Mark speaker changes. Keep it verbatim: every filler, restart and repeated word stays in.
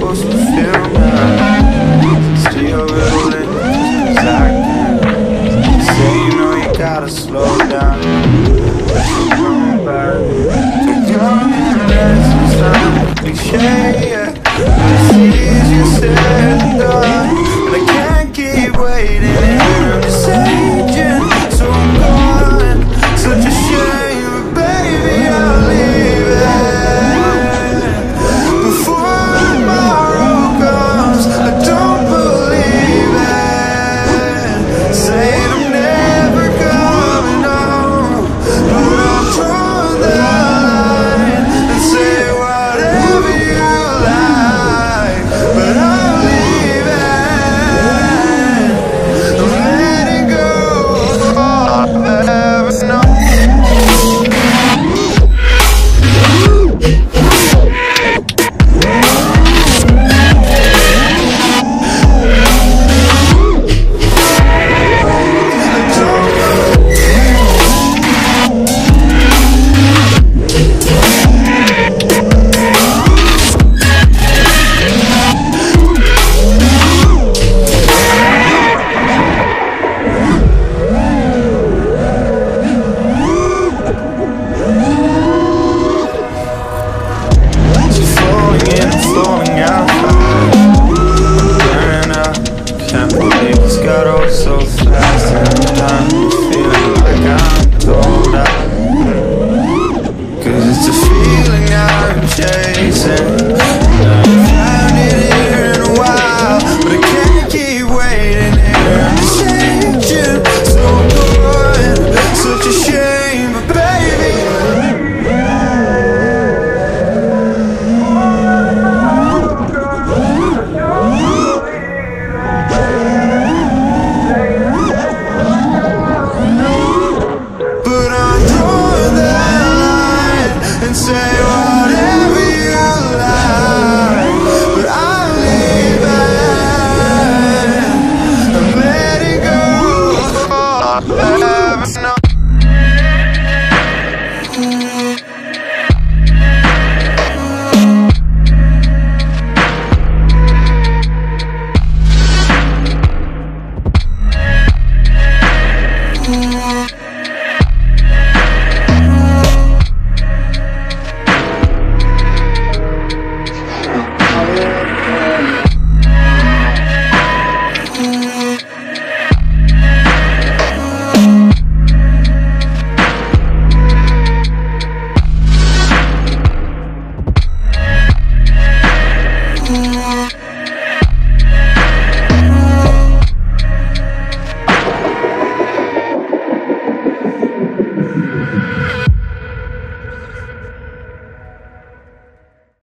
Speaker 1: supposed to feel now. Still reeling, cause I can't. Say you know you gotta slow down, but you're coming back. So come and dance, it's not a cliche, yeah. But it's easier said than done, and I can't keep waiting here. I'm just aging, so I'm gone. Such a shame, but baby I'll leave it before tomorrow comes. I don't believe it, saying I'm never coming home, but I'll draw the line and say whatever you like, but I'll leave it. I'm letting go of all I've ever known. So fast and I'm feeling like I'm told out, cause it's a feeling I'm chasing. I haven't found it here in a while, but I can't keep waiting here. I'm just changing, so I'm going. Such a shame, but baby and say whatever you like, but I'll leave it. I'm letting go.